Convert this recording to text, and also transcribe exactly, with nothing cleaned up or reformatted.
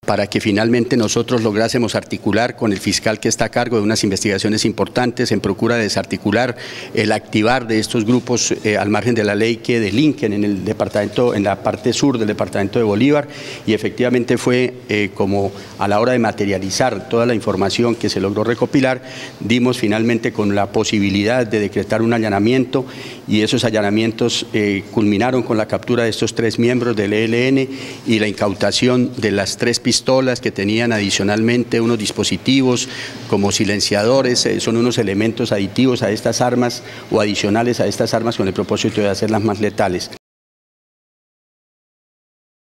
para que finalmente nosotros lográsemos articular con el fiscal que está a cargo de unas investigaciones importantes en procura de desarticular el activar de estos grupos eh, al margen de la ley que delinquen en el departamento, en la parte sur del departamento de Bolívar, y efectivamente fue eh, como a la hora de materializar toda la información que se logró recopilar, dimos finalmente con la posibilidad de decretar un allanamiento, y esos allanamientos eh, culminaron con la captura de estos tres miembros del E L N y la incautación de las tres pistolas pistolas que tenían adicionalmente unos dispositivos como silenciadores, eh, son unos elementos aditivos a estas armas o adicionales a estas armas con el propósito de hacerlas más letales.